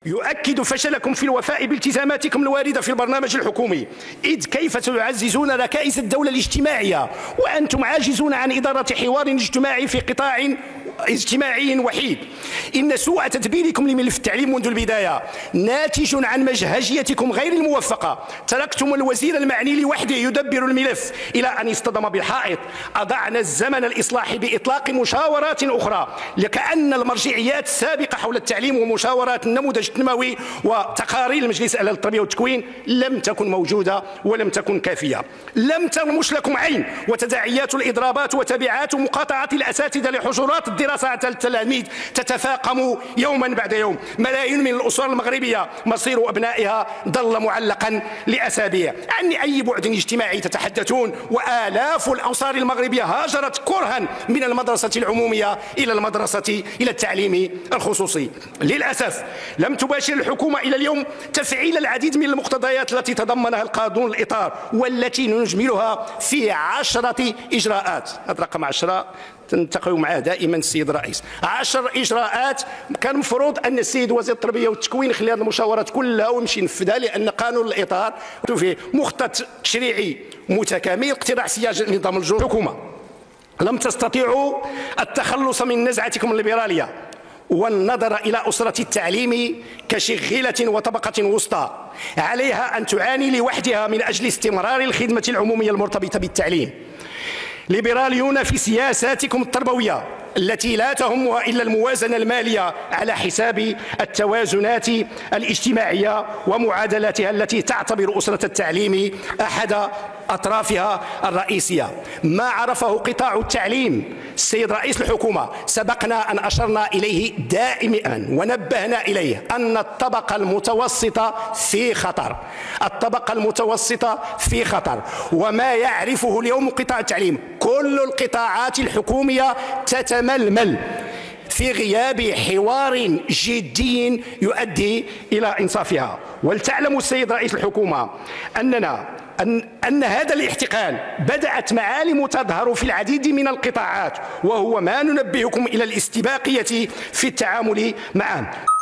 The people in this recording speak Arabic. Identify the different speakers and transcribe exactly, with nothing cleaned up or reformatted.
Speaker 1: يؤكد فشلكم في الوفاء بالتزاماتكم الواردة في البرنامج الحكومي، إذ كيف تعززون ركائز الدولة الاجتماعية وأنتم عاجزون عن إدارة حوار اجتماعي في قطاع اجتماعي وحيد؟ إن سوء تدبيركم لملف التعليم منذ البداية ناتج عن مجهجيتكم غير الموفقة. تركتم الوزير المعني لوحده يدبر الملف إلى أن اصطدم بالحائط. أضعنا الزمن الإصلاح بإطلاق مشاورات أخرى، لكأن المرجعيات السابقة حول التعليم ومشاورات النموذج التنموي وتقارير المجلس الأعلى للتربية والتكوين لم تكن موجودة ولم تكن كافية. لم ترمش لكم عين، وتداعيات الإضرابات وتبعات مقاطعة الأساتذة لحجرات الدراسة على التلاميذ تتفاقم يوما بعد يوم. ملايين من الأسر المغربية مصير أبنائها ظل معلقا لأسابيع. عن أي بعد اجتماعي تتحدثون؟ وآلاف الأنصار المغربية هاجرت كرها من المدرسة العمومية إلى المدرسة إلى التعليم الخصوصي. للأسف لم تباشر الحكومة إلى اليوم تفعيل العديد من المقتضيات التي تضمنها القانون الإطار، والتي نجملها في عشرة إجراءات. هذا رقم عشرة تنتقوا معه دائما السيد الرئيس. عشر إجراءات كان المفروض أن السيد وزير التربية والتكوين يخلي هذه المشاورات كلها ويمشي ينفذها، لأن قانون الإطار فيه مخطط تشريعي متكامل اقتراع سياج نظام الجمهورية. الحكومة لم تستطيعوا التخلص من نزعتكم الليبرالية والنظر إلى أسرة التعليم كشغيلة وطبقة وسطى عليها أن تعاني لوحدها من أجل استمرار الخدمة العمومية المرتبطة بالتعليم. ليبراليون في سياساتكم التربوية التي لا تهمها إلا الموازنة المالية على حساب التوازنات الاجتماعية ومعادلاتها، التي تعتبر أسرة التعليم أحد أطرافها الرئيسية. ما عرفه قطاع التعليم السيد رئيس الحكومة سبقنا أن أشرنا إليه دائما ونبهنا إليه، أن الطبقة المتوسطة في خطر. الطبقة المتوسطة في خطر، وما يعرفه اليوم قطاع التعليم كل القطاعات الحكومية تتململ في غياب حوار جدي يؤدي إلى إنصافها. ولتعلم السيد رئيس الحكومة أننا أن, أن هذا الاحتقان بدأت معالم تظهر في العديد من القطاعات، وهو ما ننبهكم إلى الاستباقية في التعامل معه.